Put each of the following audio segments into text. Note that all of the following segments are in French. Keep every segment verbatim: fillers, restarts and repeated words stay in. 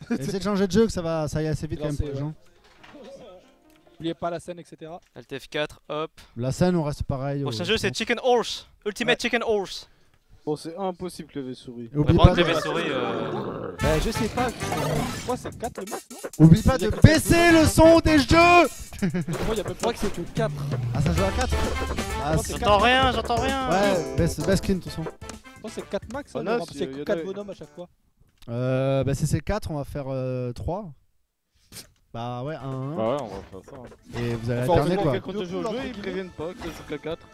Essayez de changer de jeu que ça va, ça aille assez vite quand même pour les Ouais. gens. N'oubliez pas la scène, et cetera. Alt F quatre, hop. La scène, on reste pareil. Prochain au- jeu c'est Chicken Horse. Ultimate Chicken Horse. Bon, c'est impossible clavier souris. Et oublie Prendre pas, clavier souris. Euh... Bah, je sais pas, je crois que c'est quatre le max, non? oublie pas de baisser le son des jeux. Moi, il y a même pas que c'est que quatre. Ah, ça joue à quatre. Ah, c'est c'est- J'entends rien, j'ent'entends rien. ouais, baisse, baisse clean de toute façon. Je pense que c'est quatre max, Ah, hein, là, parce si, que y c'est en quatre a- bonhommes à chaque fois. Euh, bah si c'est quatre, on va faire euh, trois. Bah ouais, un, un. Bah ouais, on va faire ça. hein. Et vous allez Enfin, alterner on quoi. fait quand on joue au Deux jeu, poules, ils préviennent pas que ça joue qu'à quatre.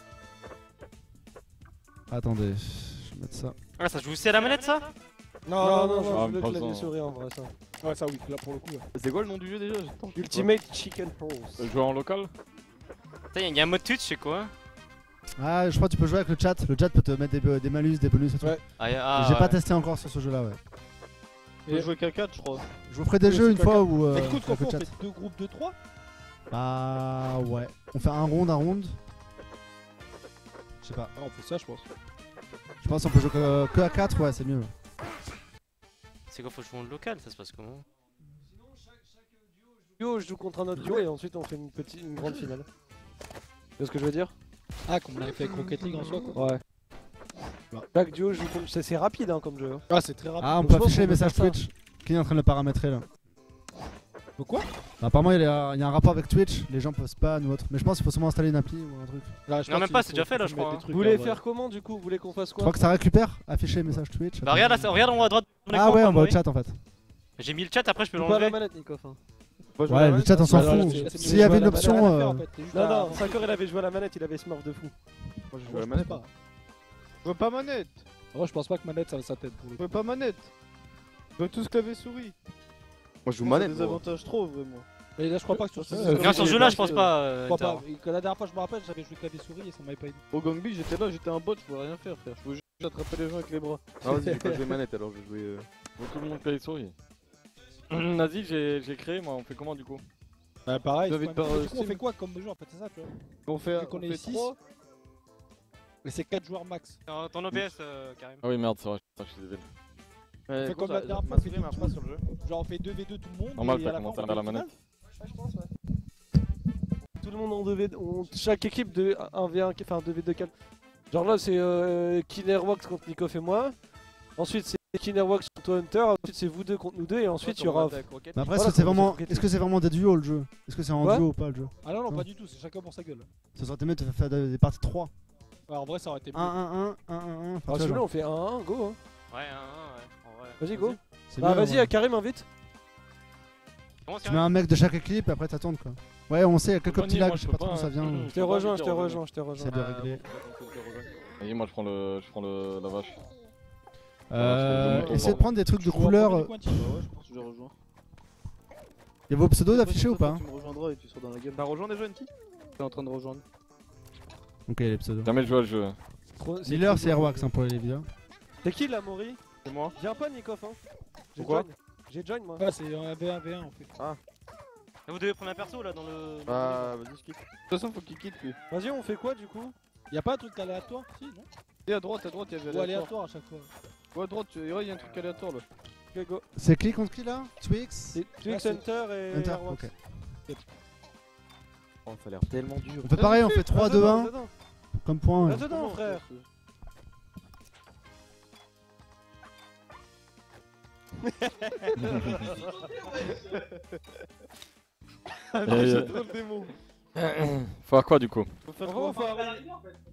Attendez, je vais mettre ça. Ah, ça joue aussi à la manette ça? Non, non, non, Ah, je mais veux pas le clavier besoin. souris en vrai ça. Ouais, ça oui, là pour le coup. Ouais. C'est quoi le nom du jeu déjà? J'attends. Ultimate Chicken Pulse. Euh, Jouer en local? Putain, il y a un mode Twitch, c'est quoi? Ah, je crois que tu peux jouer avec le chat. Le chat peut te mettre des, des malus, des bonus et tout. Ouais. Ah, y a- ah, J'ai ouais. pas testé encore sur ce jeu là, ouais. On peut jouer qu'à quatre, je crois. Je vous ferai des Oui, jeux c'est une caca. fois où. Euh, Et du coup, ce qu'on avec fait, le on chat. fait deux groupes de trois. Bah ouais. On fait un round, un round. Je sais pas. Ah, on fait ça, je pense. Je pense qu'on peut jouer que, que à quatre, ouais, c'est mieux. C'est quoi, faut jouer en local, ça se passe comment? Duo, je joue contre un autre duo et ensuite on fait une petite, une grande finale. Tu vois ce que je veux dire? Ah, comme on avait fait avec Rocket League en soi, quoi. Ouais. Chaque duo joue contre. C'est c'est rapide hein, comme jeu. hein. Ah, c'est très rapide. Ah, on Donc, peut je pense afficher les qu'on peut messages faire ça. Twitch. Qui est en train de le paramétrer là? Pourquoi? Bah, apparemment, il y, a, il y a un rapport avec Twitch. Les gens peuvent spam ou autre. Mais je pense qu'il faut sûrement installer une appli ou un truc. Là, je Non, pense même qu'il pas, faut- c'est déjà fait, là, faut je mettre crois, des hein. trucs, Vous voulez en faire vrai. comment du coup? Vous voulez qu'on fasse Je quoi? crois que ça récupère. Afficher les messages Twitch. Bah, regarde, là, regarde en haut à droite. de Ah l'écran, ouais, on va au Amaury. chat en fait. J'ai mis le chat, après je peux Joue pas à la l'enlever. manette, Nikov. Hein. Ouais, le chat on s'en Bah, là, fout. c'est- c'est S'il mieux y de avait jouer une à la option. manette à faire, euh, en fait. T'es juste Non, à- non, cinq heures il avait joué à la manette, il avait smurf de fou. Moi je joue à Moi, la je manette. pense pas. Je veux pas manette. Moi, je pense pas que manette ça, ça t'aide pour le Je coup. veux pas manette. Je veux tous clavier souris. Moi je joue Moi, manette. C'est des moi. avantages trop vraiment. Mais là, je crois pas que sur ce Ouais, jeu. Non, sur ce jeu là, je pense pas. euh, Je crois pas. Inter. Et que la dernière fois, je me rappelle, j'avais joué clavier souris et ça m'avait pas aidé. Au Gangby, j'étais là, j'étais un bot, je pouvais rien faire, frère. Je pouvais juste attraper les gens avec les bras. Ah vas-y, je vais pas jouer manette alors, je vais jouer. euh, Faut tout le monde clavier souris. Nazi, j'ai j'ai créé, moi, on fait comment du coup? Bah, pareil. David c'est par, pas- mais euh, Du coup, on Steam. fait quoi comme jeu en fait? C'est ça, tu vois. On fait, Vu qu'on on est fait six. trois. Mais c'est quatre joueurs max. Ton ton O B S, euh, Karim. Ah oui, merde, c'est vrai, je suis désolé. Ouais, fait gros, comme ça- la dernière ma fois, on fait souris des marche tours. pas sur le jeu. Genre, on fait deux v deux tout le monde. Normal, et t'as à la commencé fin, à on la fait une manette. finale. Ouais, je pense, ouais. Tout le monde en deux v deux. On... Chaque équipe de un v un, enfin deux v deux calme. Genre là, c'est euh, Kinerwax contre Nikov et moi. Ensuite, c'est Kinerwax contre Hunter. Ensuite, c'est vous deux contre nous deux. Et ensuite, il y aura. Mais après, Voilà, est-ce que c'est comment vraiment, ça se fait est-ce que c'est vraiment des duos le jeu? Est-ce que c'est en Ouais. duo ou pas le jeu? Ah non, non, Non. pas du tout, c'est chacun pour sa gueule. Ça serait mieux de faire des des parties trois. Alors, en vrai, ça aurait été un mieux. un un un un un. Ah, Enfin, tu vois, celui-là, genre, on fait un un, go. Hein. Ouais, un, un, ouais. En vrai. Vas-y, go. c'est Bah, mieux, vas-y, ouais. à Karim, invite. Comment Tu mets un mec de chaque équipe et après t'attends quoi. Ouais, on sait, il y a quelques Pas petits nier, lags, moi, je sais je pas peux trop d'où pas, ça hein. vient. Je te rejoins, je te rejoins, je te rejoins. J'essaie de régler. Vas-y, moi je prends le, je prends le, la vache. Euh, Ouais, essayez de prendre des trucs de Je joue en couleur. premier Il du Quanti. Bah ouais, je pense que je rejoins. y a vos pseudos affichés ou pas? Tu me rejoindras et tu seras dans la game. T'as rejoint déjà, Nti? T'es en train de rejoindre. Ok, les pseudos. Jamais joué à le jeu. Trop- Miller, trop c'est dur. Airwax hein, pour les vidéos. C'est qui là, Maury? C'est moi. Viens pas, Nikov. Hein. J'ai Pourquoi join. J'ai join, moi. Ouais, c'est un v un v un en fait. Vous devez prendre un perso là dans le. Bah vas-y, skip. De toute façon, faut qu'il quitte lui. Vas-y, on fait quoi du coup? Y'a pas un truc aléatoire? Si, non? Et à droite, à droite, il y avait Ou aléatoire. aléatoire à chaque fois. Ouais, à droite, il y a un truc aléatoire là. Ok, go. C'est qui contre qui là? Twix? C'est Twix, c'est- Hunter et Hunter, Airwax. ok. Oh, ça a l'air tellement dur. On fait pareil, on fait trois, deux, un Là-dedans, comme point. ouais. là-dedans, frère. Ah, mais j'ai euh, trop le démon. Faut faire quoi du coup? Faut faire En quoi? gros, faut arrêter.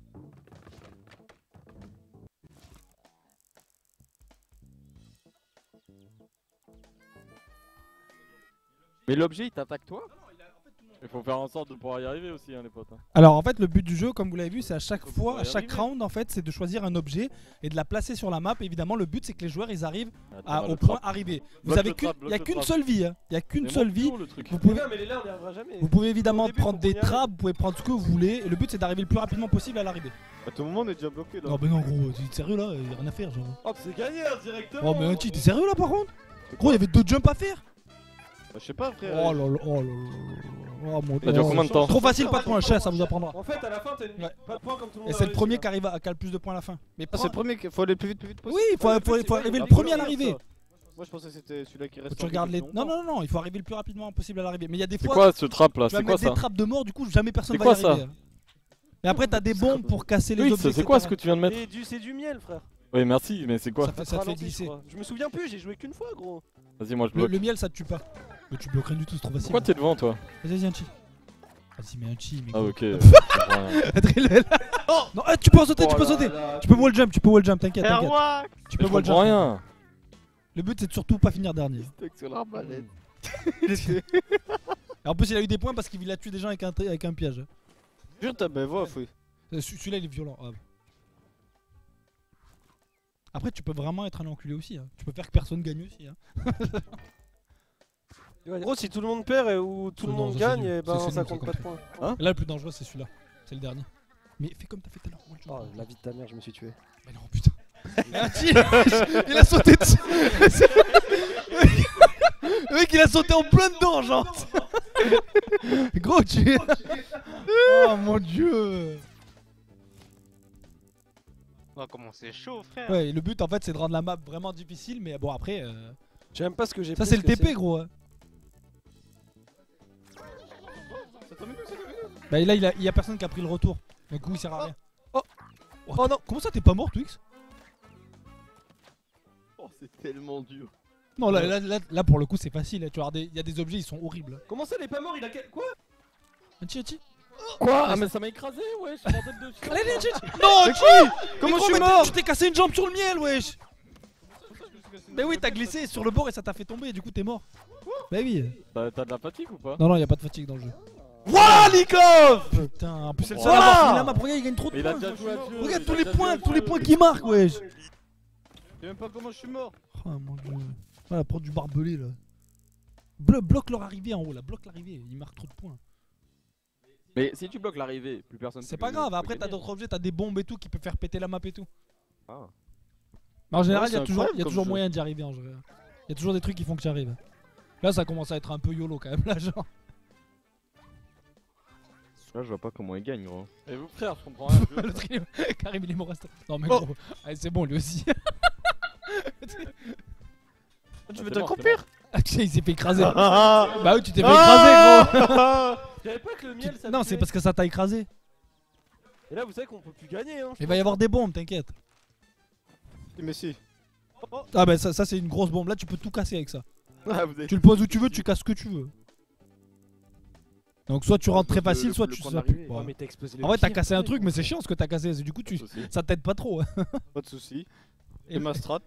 Mais l'objet il t'attaque toi? Il faut faire en sorte de pouvoir y arriver aussi, hein, les potes. hein. Alors en fait le but du jeu comme vous l'avez vu c'est à chaque Faut fois, pouvoir à y chaque arriver. round en fait c'est de choisir un objet et de la placer sur la map. Évidemment le but c'est que les joueurs ils arrivent Attends, à- là, au le point trap. arrivé. Vous Bloque avez le qu'une, trap, il y a bloque le qu'une trap. seule vie, hein. Il y a qu'une Mais seule monte vie. plus haut, le truc. Vous pouvez, Non, mais les là, on n'y arrivera jamais. vous pouvez évidemment Au début, prendre faut des qu'on y arrive. trappes, vous pouvez prendre ce que vous voulez. Et le but c'est d'arriver le plus rapidement possible à l'arrivée. À tout moment, on est déjà bloqué là. Non mais non gros, t'es sérieux là, y a rien à faire genre. Oh, c'est gagné hein, directement. Oh mais Anti, t'es sérieux là par contre? Gros, il y avait deux jumps à faire. Bah, je sais pas, frère. Oh là là, oh là là là. Oh mon Ça dure oh, combien de temps? Trop facile, pas de points, cher, ça vous apprendra. En fait, à la fin, t'as une... Ouais. pas de points comme tout le monde. Et a c'est le réussi, premier là. qui arrive à qui a le plus de points à la fin. Mais Ah, c'est le premier, qu'il faut aller le plus vite, plus vite possible. Oui, il faut, Ouais, le faut, but, faut c'est arriver pas- le la premier à première, l'arrivée. ça. Moi je pensais que c'était celui-là qui Faut reste. que tu en regardes vie les. depuis Non, longtemps. non, non, il faut arriver le plus rapidement possible à l'arrivée. Mais il y a des C'est fois. quoi ce trap là? Tu vas C'est quoi mettre des ça? trappes de mort, du coup, jamais personne C'est va quoi, y arriver. Mais après, t'as des bombes pour casser les Oui, objets. c'est quoi ce que tu viens de mettre? Et du- c'est du miel, frère. Oui, merci, mais c'est quoi? Ça fait, ça te fait Ralenti, je glisser. crois. Je me souviens plus, j'ai joué qu'une fois, gros. Vas-y, moi je Le, bloque. le miel, ça te tue pas. Mais tu bloques rien du tout, c'est trop facile. Pourquoi t'es devant toi? Vas-y, vas-y, un chi. Vas-y, mets un chi, mais. Ah, gros. ok. je comprends rien. Adrien, là. Non, ah, tu peux en sauter, tu peux Oh là sauter. là, Tu peux wall jump, tu peux wall jump, t'inquiète, t'inquiète. Airwalk. Tu Je peux wall comprends jump. rien. Le but, c'est de surtout pas finir dernier. Stuck sur l'arbalète. Et en plus, il a eu des points parce qu'il a tué des gens avec un, tri- avec un piège. Jure, t'as bah, voix, fouille. Euh, celui- Celui-là, il est violent. Ah. Après, tu peux vraiment être un enculé aussi. Hein. Tu peux faire que personne gagne aussi. Hein. Gros, si tout le monde perd et ou tout le Non, monde ça, c'est gagne, nul. et Ça, ben c'est ça nul, compte ça pas de compte points. Et là, le plus dangereux, c'est celui-là. C'est le dernier. Mais fais comme t'as fait tout à l'heure. wall jump. Oh, la vie de ta mère, je me suis tué. Mais non, putain. Il a sauté dessus. Le mec, il a sauté en plein dedans, genre. Gros, tu es. Oh mon dieu. Oh, comment c'est chaud, frère. Ouais, et le but en fait, c'est de rendre la map vraiment difficile, mais bon, après. euh, Je sais même pas ce que j'ai Ça, pris, c'est le ce que T P, gros. hein. Bah là, il, a, il y a personne qui a pris le retour. Du coup, il sert à rien. Oh, Oh non. Comment ça, t'es pas mort, Twix? Oh, c'est tellement dur. Non, là, là, là, là, pour le coup, c'est facile. hein. Tu vois, il y a des objets, ils sont horribles. Comment ça, il est pas mort? Il a quel. Quoi? Un chi, un chi. Quoi? Ah, mais ça m'a écrasé, wesh, bordel de chien. Allez, allez, un chi, un chi. Non, chi. Comment Mais je suis gros, mais mort? Tu t'es cassé une jambe sur le miel, wesh. Mais oui, t'as glissé sur le bord et ça t'a fait tomber, et du coup, t'es mort. Bah oui. T'as t'as de la fatigue ou pas? Non, non, y a pas de fatigue dans le jeu. Wouah, Likov! Putain, en plus, c'est le seul Voilà. à avoir fini la map. Regarde, il gagne trop de Mais il a points. déjà joué à Dieu. Regarde il tous a les déjà points, joué à tous les Dieu, points il qu'il a- marque, wesh. Je sais même pas comment je suis mort. Oh mon dieu. Voilà, prends du barbelé là. Blo- bloque leur arrivée en haut là, bloque l'arrivée, ils marquent trop de points. Mais si tu bloques l'arrivée, plus personne. C'est peut- pas grave, peut après t'as gagner. d'autres objets, t'as des bombes et tout qui peuvent faire péter la map et tout. Ah. Mais en général, Ouais, il y a c'est toujours, incroyable y a comme toujours jeu. moyen d'y arriver en général. Il y a toujours des trucs qui font que tu arrives. Là, ça commence à être un peu YOLO quand même, là, genre. Là, je vois pas comment il gagne, gros. Et vous, frère, je comprends rien. je- Le trio, Karim il est mort. reste- Non, mais Oh. gros, allez, c'est bon lui aussi. Tu Ah, veux c'est mort, t'accomplir? Ah, tu sais, il s'est fait écraser. Ah. Bah oui, tu t'es fait écraser, gros. Je savais pas que le miel ça Non, tuait. c'est parce que ça t'a écrasé. Et là, vous savez qu'on peut plus gagner, hein. Il va y avoir des bombes, t'inquiète. Mais si. Ah, bah ça, ça c'est une grosse bombe. Là, tu peux tout casser avec ça. Ah, vous avez- Tu le poses où tu veux, tu casses ce que tu veux. Donc soit tu rentres très Le- facile, le- soit le tu point soit d'arrivée. plus. Ouais, mais t'as explosé le En vrai, t'as pire, cassé un ouais, truc, gros. mais c'est chiant ce que t'as cassé. Du coup, tu... Souci. ça t'aide pas trop. hein. Pas de soucis. Et- C'est ma strat.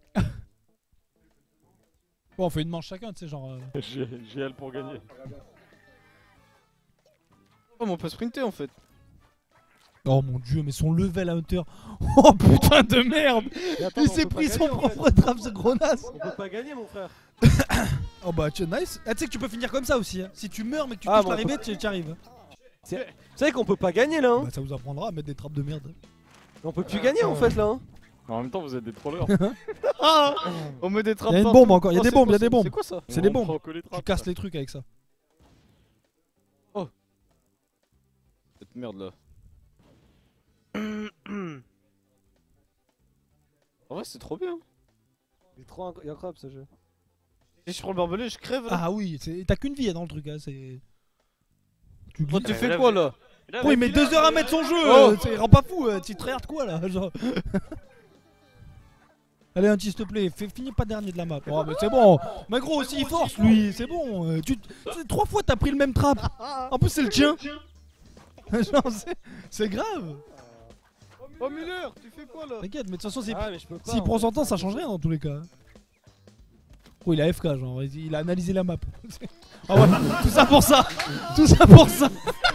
Bon, on fait une manche chacun, tu sais, genre. euh, J'ai j'ai elle pour gagner. Oh, mais on peut sprinter en fait. Oh mon dieu, mais son level hunter. Oh putain de merde. Mais attends, Il on s'est peut pas pris son gagner, en fait. propre trap, ce gros naze. On peut pas gagner, mon frère. Oh bah, tu nice. Ah, tu sais que tu peux finir comme ça aussi. Hein. Si tu meurs, mais que tu Ah, touches bon, l'arrivée, tu y arrives. Vous savez qu'on peut pas gagner là, hein. Bah, ça vous apprendra à mettre des trappes de merde. On peut plus gagner en fait là, hein. En même temps, vous êtes des trollers. Ah. On met des trappes. Y'a une partout. bombe encore, y'a Oh, des c'est bombes, quoi y'a ça des bombes. C'est quoi ça? C'est des On bombes. prend que les Tu trappes, casses là. les trucs avec ça. Cette merde là. En vrai, c'est trop bien. Il est trop inc- incroyable ce jeu. Si je prends le barbelé, je crève là. Ah oui, c'est- t'as qu'une vie hein, dans le truc. Hein. C'est. Tu Oh, glisses. tu mais fais là, quoi vous- là? Là, Oh, il mais met deux heures à mettre son jeu. Oh. euh, c'est- rend pas fou. euh, Tu te regardes quoi là, genre. Allez, un petit s'il te plaît, fais, finis pas dernier de la map. Oh, mais c'est bon. Mais gros, aussi il force lui, c'est bon. euh, Tu, tu- trois fois t'as pris le même trap. En plus, c'est le tien. Genre, c'est- c'est grave. Oh, Miller, tu fais quoi là? T'inquiète, mais de toute façon, c'est- Ah, mais je peux pas. s'il en prend fait. son temps, ça change rien dans tous les cas. Oh, il a F K, genre, il il a analysé la map. Ah ouais, tout ça pour ça. Tout ça pour ça.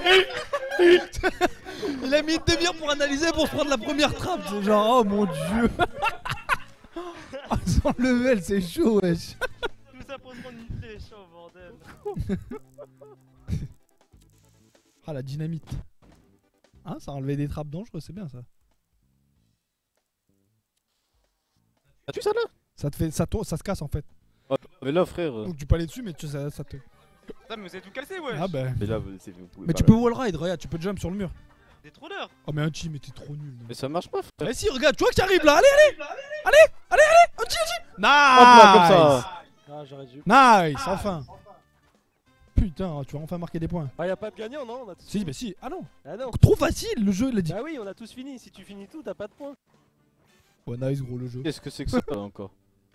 Il a mis une demi-heure pour analyser, pour se prendre la première trappe. C'est genre, oh mon dieu. Ah, son level, c'est chaud, wesh. Tout ça pour se prendre une flèche, oh bordel. Ah, la dynamite. Hein, ça a enlevé des trappes dangereuses, c'est bien ça. As-tu ça là? Ça te fait, ça, tourne- ça se casse en fait. Oh, mais là, frère. euh, Donc tu peux aller dessus, mais tu, ça, ça te. Putain, mais vous avez tout cassé, ouais. Ah bah. Mais là, vous, c'est- vous pouvez Mais pas tu là. peux wall ride, regarde, tu peux jump sur le mur. Des trollers. Oh, mais un team, mais t'es trop nul. Mais ça marche pas, frère. Mais si, regarde, tu vois que j'arrive là. Allez, allez, allez, allez, allez, un team, un team. Hop là, comme Nice. ça. Ah, j'aurais dû. Nice, enfin. Putain, tu vas enfin marquer des points. Ah, y'a pas de gagnant, non? On a tous Si, fini. bah si. Ah non. Ah non. Trop facile, le jeu, il a dit. Bah oui, on a tous fini. Si tu finis tout, t'as pas de points. Ouais, nice, gros, le jeu. Qu'est-ce que c'est que ça encore?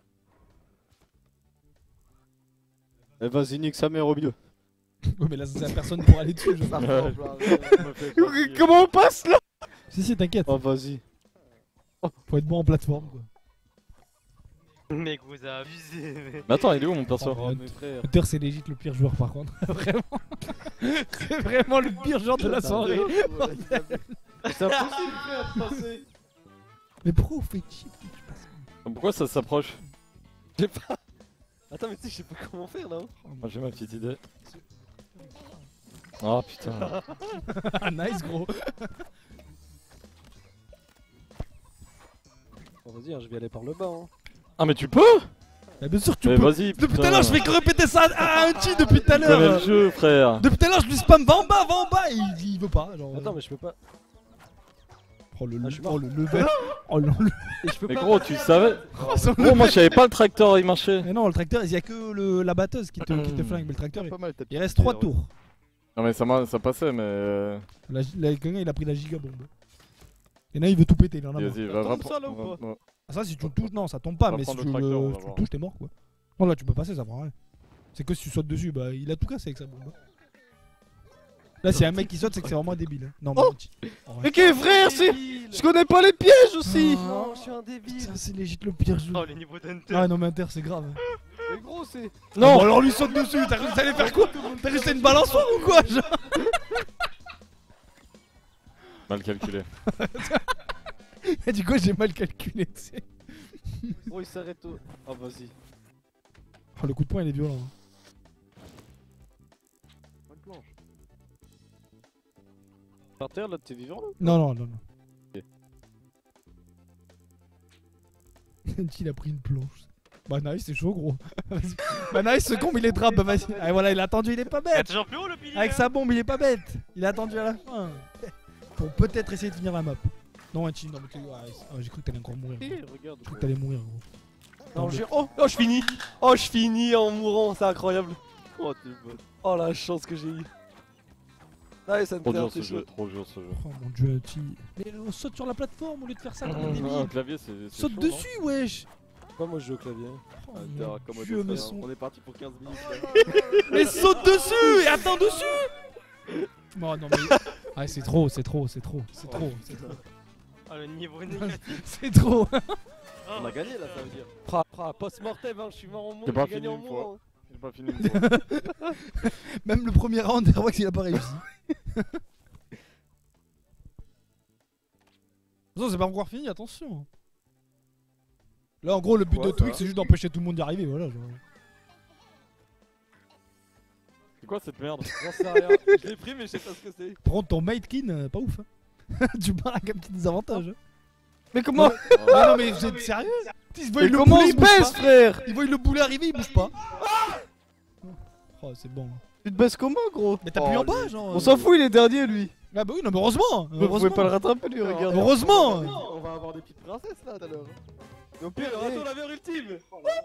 Eh vas-y, nique sa mère au milieu. Ouais, mais là, c'est la personne pour aller dessus. Je sais. Comment on passe là? Si, si, t'inquiète. Oh, vas-y. Faut être bon en plateforme, quoi. Mec, vous avez abusé, mec. Mais attends, il est où mon perso? Oh, mes frères. Hunter, c'est légit le pire joueur, par contre. Vraiment. C'est vraiment le pire joueur de la soirée. C'est impossible, frère, de passer. Mais pourquoi vous faites chier? Pourquoi ça s'approche? J'ai pas. Attends, mais tu sais, je sais pas comment faire là. Moi j'ai ma petite idée. Oh putain. Ah, nice, gros. Bon, vas-y, hein, je vais aller par le bas. Hein. Ah mais tu peux? Bah, bien sûr que tu Mais peux. vas-y Depuis tout à putain. l'heure, je fais que répéter ça à un chi depuis tout à Tu connais le l'heure. jeu frère. Depuis tout à l'heure, je lui spam va en bas, va en bas et il, il veut pas. Genre, Attends, mais je peux pas. oh le, Ah, je suis mort. oh, le level. Oh le, le- Et je peux Mais pas. gros tu le savais? oh, son Gros level. moi je savais pas le tracteur il marchait. Mais non, le tracteur, il y a que le, la batteuse qui te, qui te flingue. Mais le tracteur, il, Pas mal, t'as il reste trois tours. Non mais ça, m'a- ça passait mais... euh, Là, là, quelqu'un, il a pris la giga bombe. Et là, il veut tout péter. Il en a marre. Vas-y Ça va, va, tombe, ça, là, ou va- pas va- Ah, ça, si tu le touches, non, ça tombe pas. On va Mais si prendre tu le le, tracteur, on va si tu le voir. touches, t'es mort quoi. Non, là, tu peux passer, ça prend rien. C'est que si tu sautes dessus, bah il a tout cassé avec sa bombe. Là, s'il y a un mec qui saute, c'est que c'est vraiment un débile. hein. Non, mais. Oh petit- oh, ouais. Mais qu'est frère, c'est. Je connais pas les pièges aussi. Ah. Non, je suis un débile. Putain, c'est légit le pire jeu. Oh, les niveaux d'Hunter. Ah non, mais Inter, c'est grave. Mais gros, c'est. Non, bon, alors lui saute dessus. T'as cru que t'allais faire quoi? T'as cru que c'était une balançoire ou quoi genre? Mal calculé. Et du coup, j'ai mal calculé, tu sais. Gros, il s'arrête au. Ah, vas-y. Oh, le coup de poing, il est violent. hein. Par terre, là, t'es vivant là? Non, non, non, non. Ok. Il a pris une planche. Bah, nice, c'est chaud, gros. Vas-y. Bah, nice, ce con, il est trappe. Bah, vas-y. Ah, voilà, il a attendu, il est pas Il y a bête. toujours plus haut le pilier. Avec hein. sa bombe, il est pas bête. Il a attendu à la fin. Pour peut-être essayer de finir la map. Non, un team, non, mais tu- ouais, oh, j'ai cru que t'allais encore mourir. Eh, J'ai regarde. cru que t'allais mourir, gros. Non, j'ai. Oh, oh, je finis. Oh, je finis en mourant, c'est incroyable. Oh, t'es bonne. Oh, la chance que j'ai eu. Ah, ça me Trop perd, dur ce c'est jeu, chaud. trop dur ce jeu. Oh mon dieu, tu... Mais on saute sur la plateforme au lieu de faire ça comme un débile. Ah, un clavier c'est... c'est Saute chaud, dessus, wesh. Pas moi, je joue au clavier. Oh Attends, mon comme dieu, mais, son... On est parti pour quinze minutes. mais saute dessus et attends dessus. Non, non, mais... Ah, c'est trop, c'est trop, c'est trop, c'est trop, c'est trop. Oh, le niveau négatif. C'est trop. Oh. On a gagné là, ça veut dire. Pra, pra, post-mortem, hein, je suis mort en mourant, J'ai pas j'ai gagné fini en une mourant. J'ai pas fini une fois. Même le premier round, Airwax, il a pas réussi. De toute façon, c'est pas encore fini, attention. Là, en gros, le but Ouais, de ça Twix, va. c'est juste d'empêcher tout le monde d'y arriver, voilà. Genre. C'est quoi cette merde? J'en sais rien. Je l'ai pris, mais je sais pas ce que c'est. Par contre, ton matekin, euh, pas ouf. Hein. Tu pars avec un petit désavantage. Hein. Mais comment? Mais non, mais vous êtes sérieux? Il voit Mais le comment boulet, on il se bouge baisse, pas. frère? Il voit le boulet arriver, il bouge pas. Oh, c'est bon. Tu te baisses comment, gros? Mais t'appuies en bas, genre. On s'en fout, il est dernier, lui. Ah bah oui, non, mais heureusement. Vous pouvez Heureusement. pas le rattraper, lui, regarde. Heureusement. On va avoir des petites princesses là tout à l'heure. Au pire, il retourne la verre ultime.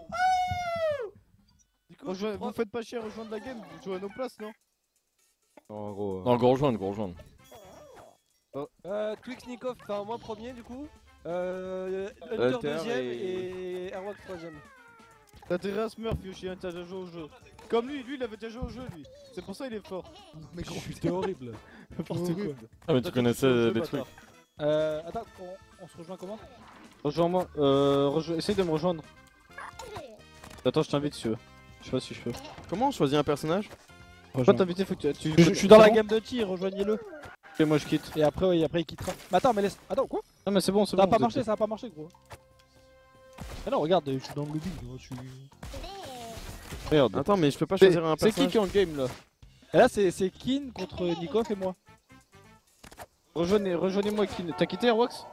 Du coup, Rejoins- trois- Vous faites pas chier à rejoindre la game, vous jouez à nos places, non? En gros. Non, go rejoindre, go rejoindre. Euh, Twix Nikov, enfin moi premier du coup. Euh, Hunter, Hunter deuxième et- et Airwax troisième. T'as intérêt à Smurf, Yoshi, hein, t'as déjà joué au jeu. Comme lui, lui il avait déjà joué au jeu, lui. C'est pour ça il est fort. Mais Je suis t'es horrible. N'importe quoi. Ah mais Toi, tu tu joues au connaissais jeu, des bâtard. trucs. Euh, attends, on, on se rejoint comment? Rejoins-moi, euh, rejo- essaye de me rejoindre. Attends, je t'invite si tu veux. Je sais pas si je peux. Comment on choisit un personnage? Je peux pas t'inviter, faut que tu. tu- Je, je suis dans c'est la bon game de tir, rejoignez-le. Ok, moi je quitte. Et après, oui, après il quittera. Mais attends, mais laisse. Attends, quoi? Non, mais c'est bon, c'est Ça bon. a pas vous marché, êtes- ça a pas marché, gros. Ah non, regarde, je suis dans le lobby, gros, je suis. Merde. Attends, mais je peux pas C'est choisir un c'est qui personnage. qui est en game là? Et là, c'est c'est Kin contre Nikov et moi. Rejoignez- Rejoignez-moi qui. T'as quitté Airwax?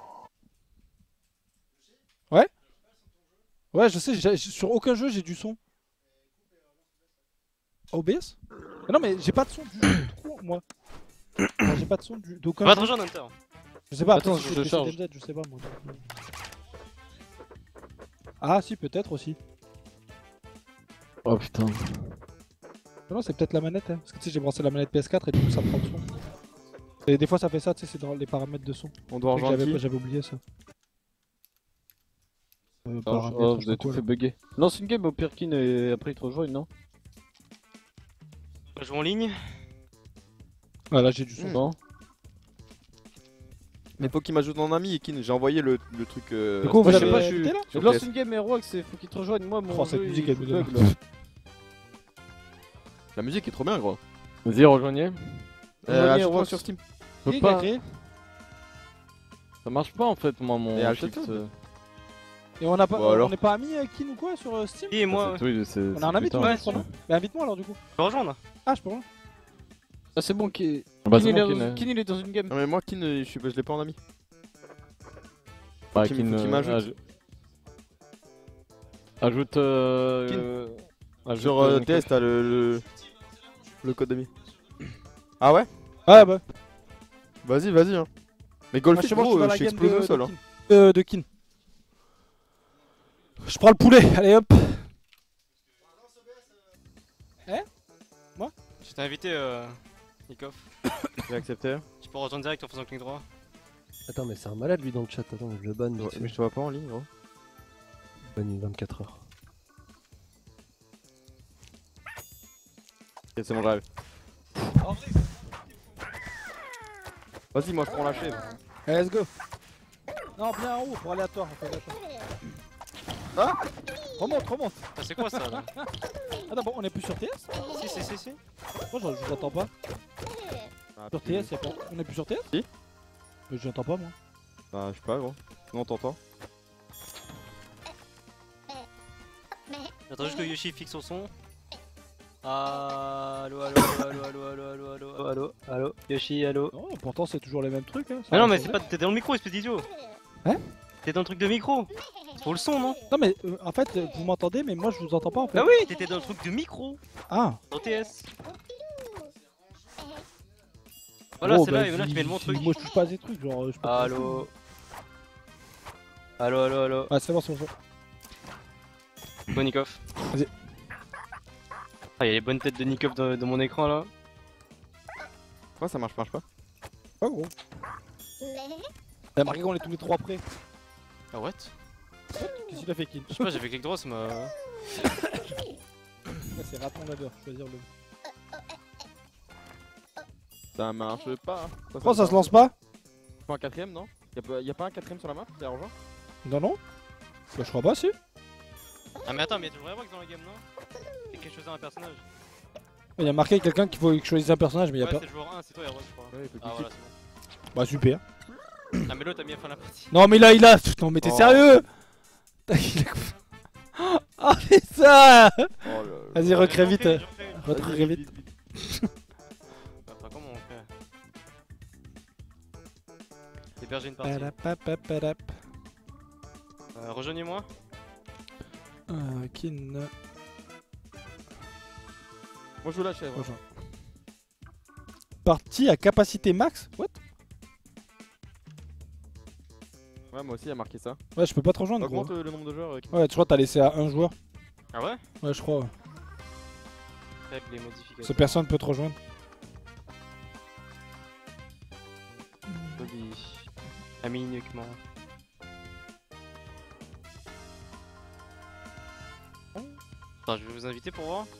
Ouais, je sais, j'ai- j'ai- sur aucun jeu j'ai du son. O B S? Mais non, mais j'ai pas de son du jeu, trop, moi. Ah, j'ai pas de son du- d'aucun. Va te rejoindre Hunter. Je sais pas, Attends, peut-être je que c'est charge. D M Z, je sais pas moi. Ah si, peut-être aussi. Oh putain. Non, c'est peut-être la manette, hein. Parce que tu sais, j'ai branché la manette P S quatre et du coup ça prend le son. Et des fois ça fait ça, tu sais, c'est dans les paramètres de son. On doit C'est que rejoindre J'avais qui j'avais oublié ça. Euh, Oh, paramètres, oh, je sais vous avez pas tout quoi, fait là. bugger. Lance une game au Pirkin et après il te rejoint, non? On joue en ligne. Ah là j'ai du son. Hmm. Non. Mais faut qu'il m'ajoute en ami, Ekin. J'ai envoyé le, le truc. Euh... Du coup, vous je sais l'avez pas, je invité suis- là Je Sur lance P S. une game et Rox, il faut qu'il te rejoigne. Moi, mon Oh, cette jeu, musique, il elle me donne bug là. La musique est trop bien, gros. Vas-y, rejoignez. Euh, Rejoignez ajoute-moi Rox. sur Steam. Je Qui peux a pas. créé Ça marche pas en fait, moi, mon Et shift. ajoute-le. euh, Et on a pas, Bon, alors. on n'est pas amis avec Kin ou quoi sur euh, Steam? Et moi, c'est- oui, c'est- On c'est a un ami, putain. toi, ouais, je crois, non Bah invite-moi alors du coup. tu peux rejoindre. Ah, je peux voir. Ah, c'est bon, qui. Bah, Kin, c'est il bon, est Kin, dans- euh. Kin, il est dans une game. Non, mais moi, Kin, euh, je, suis... je l'ai pas en ami. Bah, Faut qu'il- Kin, faut qu'il euh, m'ajoute. aj- Ajoute. euh, Kin. euh, ajoute, Sur euh, euh, Nico. T S, t'as le, le. le code ami. Ah ouais? Ah bah. Vas-y, vas-y. Hein. Mais Moi, Golf, je suis bon, je gros, suis dans euh, la je suis game explosé de, au sol. de Hein. Kin. Euh, de Kin. Je prends le poulet, allez hop. Je t'ai invité, euh, Nikov. J'ai accepté. Tu peux rejoindre direct en faisant clic droit. Attends, mais c'est un malade lui dans le chat. Attends, je le banne. Ouais, vite fait. mais je te vois pas en ligne, gros. Banni vingt-quatre heures. Ok, c'est bon, j'arrive. Vas-y, moi je prends la chèvre. Allez, let's go. Non, bien en haut pour aléatoire. On fait aléatoire. Ah Remonte, remonte. Ah, c'est quoi ça là? Attends, bon, on est plus sur T S? Si, si, si, si. Moi, je je l'entends pas. Ah, Sur T S, y'a pas. On est plus sur T S? Si. Mais je l'entends pas, moi. Bah, je sais pas, gros. Non, t'entends. J'attends juste que Yoshi fixe son son. Allo, allo, allo, allo, allo, allo, allo, allo, allo, Yoshi, allo. Non, pourtant, c'est toujours les mêmes trucs. Hein. Ça Mais non, va mais changer. c'est pas. T'es dans le micro, espèce d'idiot. Hein? T'es dans le truc de micro. C'est pour le son, non? Non, mais euh, en fait, euh, vous m'entendez, mais moi, je vous entends pas en fait. Bah oui, t'étais dans le truc de micro. Ah. Dans T S. Voilà, Oh, c'est bah, là, et là, tu mets le mon si- truc. Moi, je touche pas à ces trucs. Genre, euh, je peux pas- Allo. Allo, allo, allo. Ah, c'est bon, c'est bon. c'est bon. Bon, Nikov. Vas-y. Ah, y'a les bonnes têtes de Nikov dans, dans mon écran là. Pourquoi ça marche, marche pas? Pas gros. T'as marqué qu'on est tous les trois prêts. Ah, what? Qu'est-ce qu'il a fait, Kin? Je sais pas, j'avais clic droit, ça m'a. Là, c'est raton ladder. Choisir le. Ça marche pas. Pourquoi ça se lance pas? Pas un quatrième, non? Y'a pas, y a pas un quatrième sur la map? Y'a rejoint? Non, non. Bah, je crois pas, si. Ah, mais attends, mais y'a toujours Airbox dans la game, non? C'est quelque chose dans un personnage. Il y a marqué quelqu'un qu'il faut choisir un personnage, mais il y a Ouais, pas. c'est le joueur un, c'est toi Airbox, je crois. Ouais, il peut Ah, cliquer. voilà, c'est bon. Bah, super. Ah, mais l'autre a mis à fin la partie. Non, mais là, il a. Non, mais t'es Oh. sérieux? Il a- Ah, mais ça! Oh là là. Vas-y, recrée vite. J'en fais, j'en fais. Recrée vite. Bah, enfin, comment on fait? Héberger une partie. Parapapapap. Euh, rejoignez-moi. Euh, Kin. Moi je joue la chèvre. Rejoins. Partie à capacité max? What? Ouais, moi aussi, il y a marqué ça. Ouais, je peux pas te rejoindre, gros. Augmente euh, le nombre de joueurs. euh, qui- Ouais, tu crois que t'as laissé à un joueur? Ah ouais? Ouais, je crois. Ouais. Faible les modifications. Ce personne peut te rejoindre. Lobby. Ami uniquement. Attends, je vais vous inviter pour voir.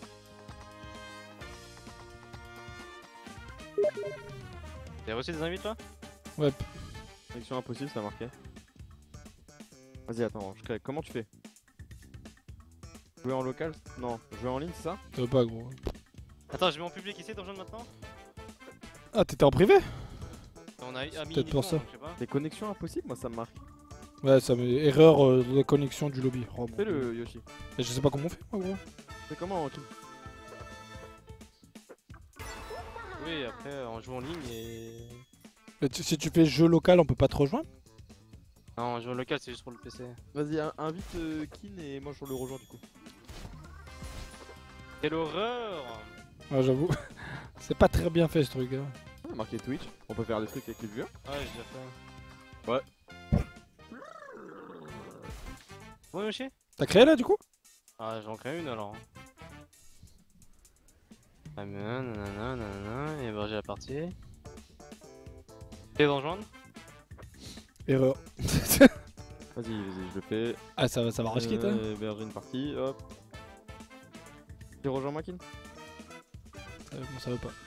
T'as reçu des invites là? Ouais. Connexion impossible, ça a marqué. Vas-y, attends, je crée. Comment tu fais? Jouer en local? Non, jouer en ligne, c'est ça? Ça veut pas, gros. Attends, je mets en public ici, t'en rejoindre maintenant? Ah, t'étais en privé? On a ami peut-être uniquement, pour ça. donc je sais pas. Des connexions impossibles, moi ça me marque. Ouais, ça met erreur euh, de connexion du lobby. Oh, Fais bon. le Yoshi. Et je sais pas comment on fait, moi, gros. C'est comment Kim? Oui, après on joue en ligne et. Mais tu- si tu fais jeu local, on peut pas te rejoindre? Non, on joue en local, c'est juste pour le P C. Vas-y, in- invite euh, Kin et moi je le rejoins du coup. Quelle horreur! Ah, j'avoue. C'est pas très bien fait, ce truc. Hein. Ouais, marqué Twitch. On peut faire des trucs avec les viewers. Ouais, j'ai déjà fait. Ouais. Bon, Yoshi? T'as créé là du coup? Ah, j'en crée une alors. Ah, mais nanana, nanana, et héberger la partie. Et dans joindre? Erreur. Vas-y, vas-y, je le fais. Ah, ça va, ça va rush kit, hein. Euh, héberger une partie, hop. Tu rejoins Makin? Euh, bon, ça veut pas.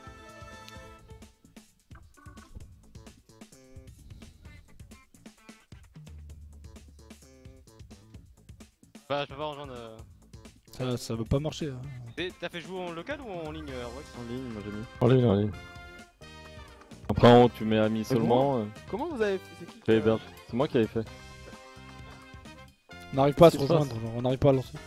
Bah, je peux pas rejoindre. Euh... Ça, ça veut pas marcher. Hein. Et T'as fait jouer en local ou en ligne, Airwax? En ligne, moi j'ai mis. En ligne, en ligne. Après, en haut, tu mets amis seulement. euh, Comment vous avez fait? C'est qui qui tu a- héberges. C'est moi qui avais fait. On n'arrive pas à se Qu'est-ce qui se rejoindre, genre, on n'arrive pas à lancer.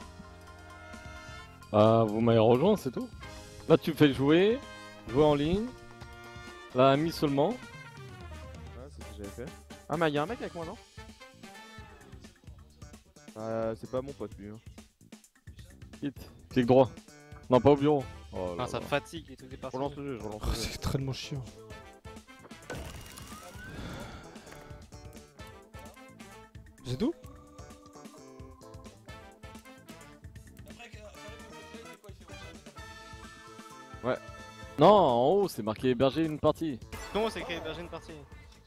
Ah, vous m'avez rejoint, c'est tout. Là, tu fais jouer, jouer en ligne. Là, amis seulement. Ouais, c'est ce que j'avais fait. Ah, mais y'a un mec avec moi, non? Euh, c'est pas mon pote lui. Hein. Hit. Clic droit. Non, pas au bureau. Oh là Ah, ça là. fatigue les trucs des Je parties. relance le jeu, je relance Oh, le jeu. c'est tellement chiant. C'est tout? Non, en haut, c'est marqué héberger une partie. Comment c'est écrit héberger une partie?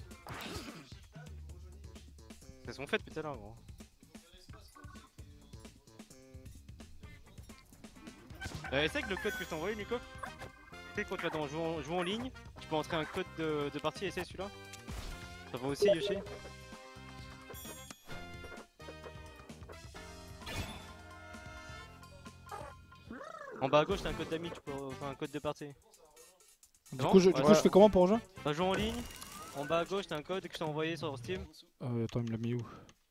C'est son fait depuis tout à l'heure, gros. Euh, essaye que le code que je t'ai envoyé, Nico. Tu sais, quand tu vas dans jouer en, jouer en ligne, tu peux entrer un code de, de partie, essaye celui-là. Ça va aussi, Yoshi. En bas à gauche, t'as un code d'amis, tu peux enfin un code de partie. Du Non, coup, je, du ouais. coup, je fais comment pour rejoindre? T'as joué en ligne, en bas à gauche, t'as un code que je t'ai envoyé sur Steam. Euh, attends, il me l'a mis où?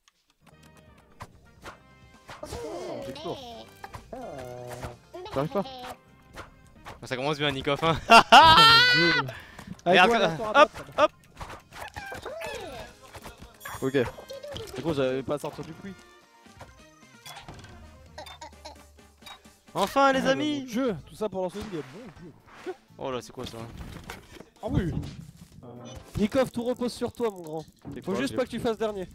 J'explore. J'arrive pas. Ça commence bien, Nico, hein. Allez, Merde, toi, euh, reste-toi à hop, droite, hop. Ok. Du coup, j'avais pas à sortir du puits. Enfin, les Ah, amis. bon jeu, tout ça pour lancer une game. Bon jeu. Oh là, c'est quoi ça? Ah oui. Nikov, tout repose sur toi, mon grand. C'est Faut quoi, juste j'ai- pas que tu fasses dernier.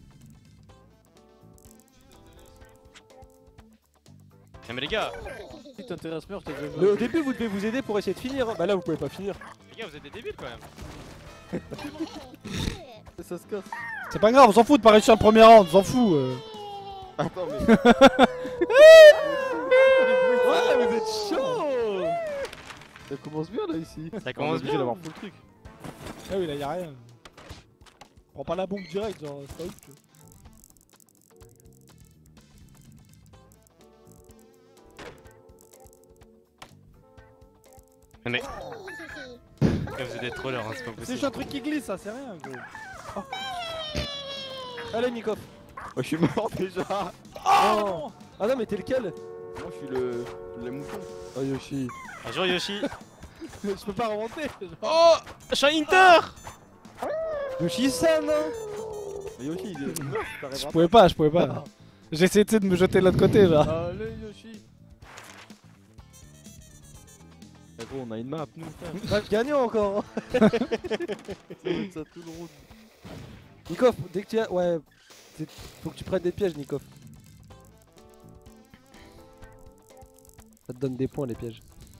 Eh mais les gars, Si t'intéresses Smurf, t'as déjà Mais au joué. début, vous devez vous aider pour essayer de finir. hein. Bah là, vous pouvez pas finir. les gars, vous êtes des débiles quand même. Ça se casse. C'est pas grave, on s'en fout de pas réussir le premier round, on s'en fout. euh. Attends, mais. Ouais, vous êtes chaud. Ça commence bien là ici. Ça On est commence obligé bien. d'avoir full truc. Ah oui, là y'a rien. Prends pas la bombe direct, genre, c'est pas ouf. tu vois. Mais vous êtes des trollers, hein, c'est pas C'est possible. juste un truc qui glisse, ça, c'est rien, gros. Allez, Nikov. Oh, je suis mort déjà. Oh. Ah non, mais t'es lequel? Moi, je suis le. le mouton. Oh, Yoshi. Bonjour Yoshi. Je peux pas remonter. Oh, je suis un Inter. Yoshi-san, hein. Mais Yoshi, il est. Je pouvais pas, je pouvais pas. J'ai essayé tu sais, de me jeter de l'autre côté, genre. Allez Yoshi. Mais gros, on a une map, nous. Va gagner encore. hein. Ça va être ça tout le route. Nikov, dès que tu as. Ouais. c'est- Faut que tu prennes des pièges, Nikov. Ça te donne des points, les pièges.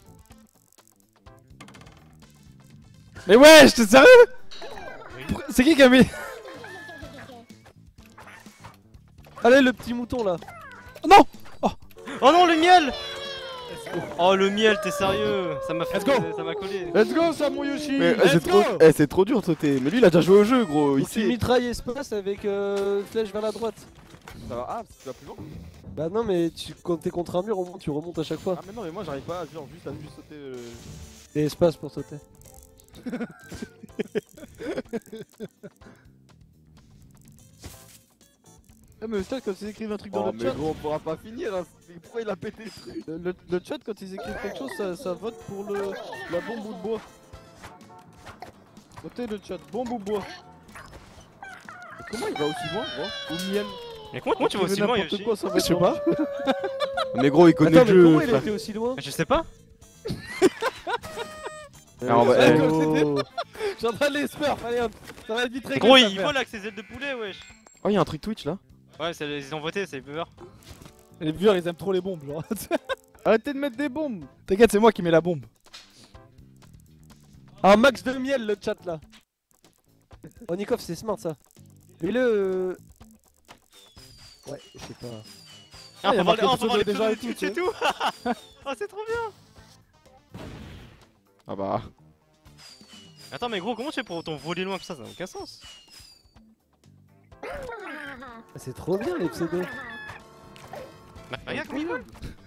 Mais ouais, j'étais sérieux? Oui. C'est qui qui a mis? Allez, le petit mouton là. Non! Oh non, le miel. Oh le miel, t'es sérieux? Ça m'a fait. Let's go. Ça m'a collé. Let's go, ça mon Yoshi. Mais eh, Let's c'est trop, go. eh, c'est trop dur de sauter. Mais lui, il a déjà joué au jeu, gros. Il Faut que tu sait. mitrailles espace avec euh, flèche vers la droite. Ça va. Ah, tu vas plus loin. Bah non, mais tu, quand t'es contre un mur, au moins, tu remontes à chaque fois. Ah, mais non, mais moi, j'arrive pas à genre juste à juste sauter. euh, Et espace pour sauter. Ah, mais le chat, quand ils écrivent un truc dans Oh, le mais chat, gros, on pourra pas finir. Hein. Mais pourquoi il a pété le truc? le, le- le chat, quand ils écrivent quelque chose, ça, ça vote pour le, la bombe ou le bois. Votez le chat, bombe ou bois. Mais comment il va aussi loin, gros? Ou miel. Mais comment, comment tu vas aussi loin, N'importe Yoshi? quoi, ça va Je être sais pas. Mais gros, il connaît Attends, mais le jeu. comment il a frère. été aussi loin? Je sais pas. Ah, on va- Ouais, eh, comme oh. c'était- Je suis en train de les smurf, allez hop. Ça va être vite réglé. Gros, cette il affaire. vole avec ses ailes de poulet, wesh. Oh, y'a un truc Twitch là. Ouais, c'est- ils ont voté, c'est les viewers. Les viewers ils aiment trop les bombes genre. Arrêtez de mettre des bombes. T'inquiète, c'est moi qui mets la bombe. Un max de miel le chat là. Oh Nikov c'est smart ça. Mais le... euh, Ouais, je sais pas. Ah, il y a on va marqué voir les- on va pseudo voir les déjà pseudos et de tout, Twitch tu et tout. Oh, c'est trop bien. Ah bah. Attends, mais gros, comment tu fais pour ton voler loin que ça? Ça n'a aucun sens. C'est trop bien les pseudos. Bah, regarde comment il vole.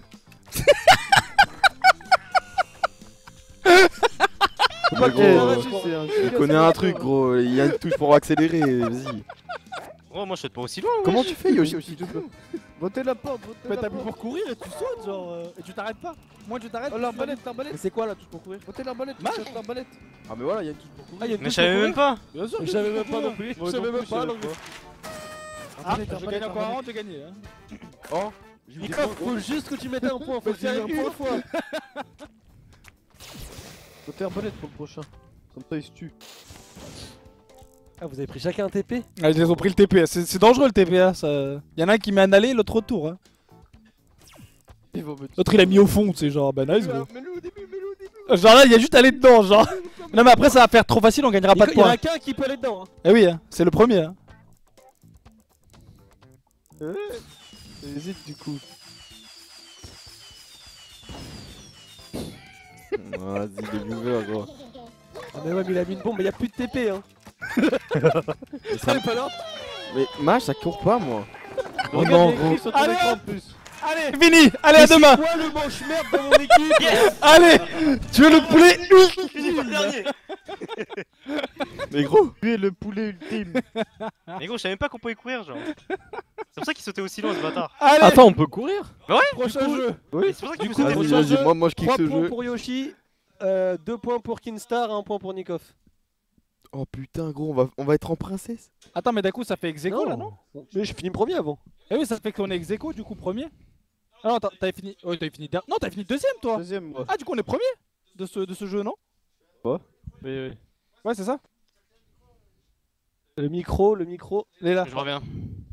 Mais gros, arrête, euh, c'est un je giga connais un salade, truc hein. gros, il y a une touche pour accélérer, vas-y. Gros, moi je saute pas aussi loin. Comment wesh. tu fais Yoshi aussi tu peux Votez la porte, votez Mais la t'appuies porte. pour courir et tu sautes genre euh, et tu t'arrêtes pas. Moi tu t'arrêtes. Oh l'arbalète, l'arbalète. Mais c'est quoi là tout pour courir? Votez l'arbalète, Match. votez l'arbalète. Ah mais voilà, il y a une touche pour courir. Ah, y a une Mais je touche savais pour même courir. pas. Bien sûr, Je savais même pas non plus. Moi Je savais non même plus, pas je non savais plus. Ah, Arbalète, je gagne arbalète, encore un arbalète. round de gagner. Hein. Oh Nikov, faut juste que tu mettes un point, faut le faire une fois. Votez arbalète pour le prochain. Comme ça il se tue. Ah vous avez pris chacun un T P? Ah, ils ont pris le T P, c'est c'est dangereux le T P. Hein, ça... Y'en a un qui met un aller, l'autre retour. Hein. Il va me tuer. L'autre il a mis au fond, c'est genre bah nice gros. Mets-le au début, mets-le au début. Genre là il y a juste aller dedans genre. Non mais après ça va faire trop facile, on gagnera pas de Il y en points. a qu'un qui peut aller dedans. Hein. Eh oui, hein, c'est le premier. Hein. Hésite du coup. Vas-y les viewers gros. Ah mais ouais mais il a mis une bombe, mais y a plus de T P hein. Mais, ça... pas là. mais Mage ça court pas moi. Oh Regarde, non il y a gros. écrit sur ton Allez, écran hop. en plus. Allez, fini. Allez à demain. C'est quoi le manche merde dans mon équipe? Allez, tu veux le poulet Fini le dernier. Mais gros. Lui est le poulet ultime. Mais gros, je savais même pas qu'on pouvait courir, genre. C'est pour ça qu'il sautait aussi loin ce bâtard. Allez, Attends, on peut courir? Prochain jeu. Mais c'est pour ça qu'il Du faut coup, sauter Vas-y, aussi prochain loin. vas-y, jeu, moi, moi je kiffe trois ce points jeu. pour Yoshi, euh, deux points pour Kinstar et un point pour Nikov. Oh putain gros, on va, on va être en princesse. Attends, mais d'un coup ça fait ex aequo là non? Mais je finis premier avant. Eh oui, ça fait qu'on est ex aequo du coup premier. Ah non, t'as- t'avais fini. Oh, t'avais fini. der- Non, t'avais fini deuxième toi. Deuxième moi. Ah, du coup on est premier de ce, de ce jeu, non? Oui, oui. Ouais, c'est ça. Le micro, le micro. Il est là. Je reviens.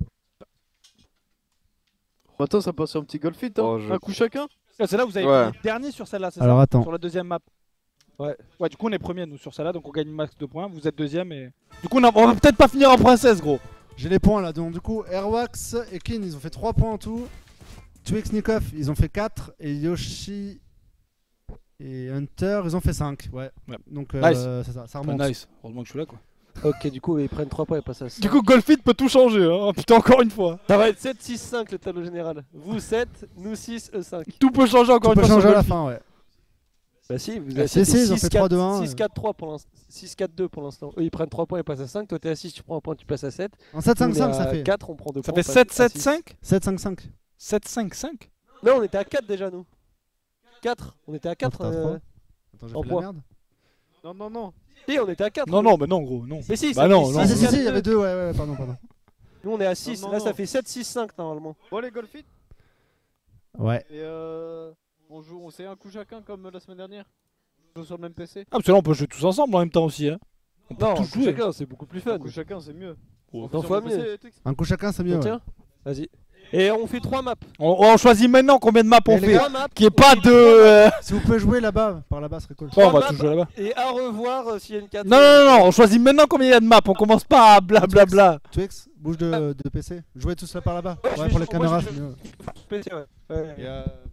Attends, ça passe sur un petit golf it, hein. Oh, je Un coup chacun. Ah, c'est là où vous avez Ouais. fini dernier sur celle-là, c'est Alors ça? attends. Sur la deuxième map. Ouais. Ouais, du coup on est premier nous sur celle-là, donc on gagne max de points. Vous êtes deuxième et. Du coup on, a- on va peut-être pas finir en princesse, gros. J'ai les points là, donc du coup Airwax et Kin ils ont fait trois points en tout. Twix Nikov ils ont fait quatre et Yoshi et Hunter ils ont fait cinq. Ouais. Ouais. Donc euh, Nice. c'est ça, ça Ah, remonte. nice, heureusement que je suis là quoi. Ok, du coup, ils prennent trois points et passent à six. Du coup Golfit peut tout changer, hein. Oh, putain, encore une fois. Ça va être sept six cinq le tableau général. Vous sept, nous six, eux cinq. Tout peut changer encore Tu peux une fois. changer sur à la Golfit. fin, ouais. Bah si, vous Ah, avez si, si, ils ont fait trois deux un, six quatre trois pour l'instant. six quatre deux pour l'instant. Eux ils prennent trois points et passent à cinq. Toi t'es à six, tu prends un point, tu passes à sept. En sept cinq cinq ça fait. quatre, on prend deux Ça points. fait on sept passe à sept six. cinq sept cinq cinq. sept cinq cinq. Non, on était à quatre déjà nous. quatre, on était à quatre. t'as euh, trois. Attends, j'ai en fait de la points. merde. Non, non, non. Si, on était à quatre. Non, non, mais non, gros, non. Mais si, Bah ça non, fait non. Ah six, si si si, quatre, il y avait deux. deux, ouais ouais, pardon pardon. Nous on est à six, Non, non, là non. ça fait sept six cinq normalement. Bon, les golf it. Ouais. Et euh. On joue, on sait un coup chacun comme la semaine dernière. On joue sur le même P C. Ah, parce que là on peut jouer tous ensemble en même temps aussi, hein. On peut Non, tous un coup jouer. chacun, c'est beaucoup plus fun. Un coup chacun, c'est mieux. Oh. On fait T'en sur fois le P C, mieux. Twix. Un coup chacun c'est mieux. Ouais. Tiens, vas-y. Et on fait trois maps. On, on choisit maintenant combien de maps on Eh, les fait. gars, Trois maps. Qui est pas on fait de. trois maps. euh, Si vous pouvez jouer là-bas, par là-bas, ce serait cool. Bon, on Trois va maps. tout jouer là-bas. Et à revoir euh, s'il y a une quatre. Non, non, non, non, on choisit maintenant combien il y a de maps. On commence pas à blablabla. Twix, bouge de, de P C. Jouez tous là par là-bas. Ouais, je Ouais, vais pour les jouer- moi, caméras je- c'est mieux. Ouais. Ouais. Et euh,